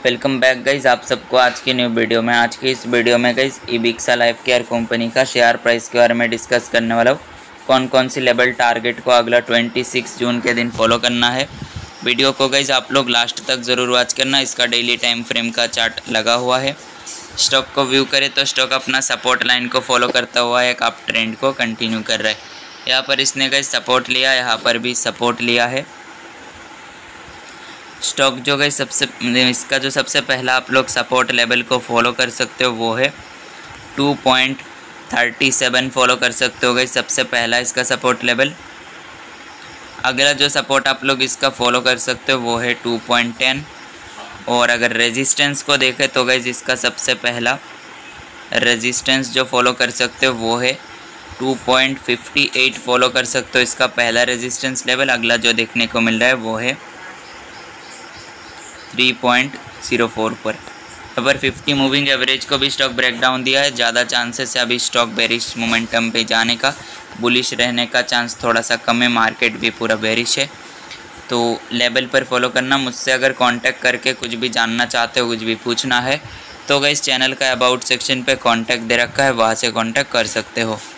Welcome back guys, आप सबको आज की न्यू वीडियो में। आज की इस वीडियो में guys Ibixa life care company का शेयर प्राइस के बारे में डिस्कस करने वाला हूँ। कौन कौन सी लेवल टारगेट को अगला 26 जून के दिन फॉलो करना है। वीडियो को गाइज आप लोग लास्ट तक ज़रूर वॉच करना। इसका डेली टाइम फ्रेम का चार्ट लगा हुआ है। स्टॉक को व्यू करें तो स्टॉक अपना सपोर्ट लाइन को फॉलो करता हुआ एक अप ट्रेंड को कंटिन्यू कर रहा है। यहाँ पर इसने गाइज सपोर्ट लिया, यहाँ पर भी सपोर्ट लिया है। स्टॉक जो गई इसका जो सबसे पहला आप लोग सपोर्ट लेवल को फॉलो कर सकते हो वो है 2.37 फॉलो कर सकते हो गई, सबसे पहला इसका सपोर्ट लेवल। अगला जो सपोर्ट आप लोग इसका फॉलो कर सकते हो वो है 2.10। और अगर रेजिस्टेंस को देखें तो गई इसका सबसे पहला रेजिस्टेंस जो फॉलो कर सकते हो वो है 2.58 फॉलो कर सकते हो, इसका पहला रेजिस्टेंस लेवल। अगला जो देखने को मिल रहा है वो है 3.04 पर। अगर 50 मूविंग एवरेज को भी स्टॉक ब्रेकडाउन दिया है। ज़्यादा चांसेस है अभी स्टॉक बेरिश मोमेंटम पे जाने का, बुलिश रहने का चांस थोड़ा सा कम है। मार्केट भी पूरा बेरिश है, तो लेवल पर फॉलो करना। मुझसे अगर कांटेक्ट करके कुछ भी जानना चाहते हो, कुछ भी पूछना है तो गाइस चैनल का अबाउट सेक्शन पे कांटेक्ट दे रखा है, वहाँ से कांटेक्ट कर सकते हो।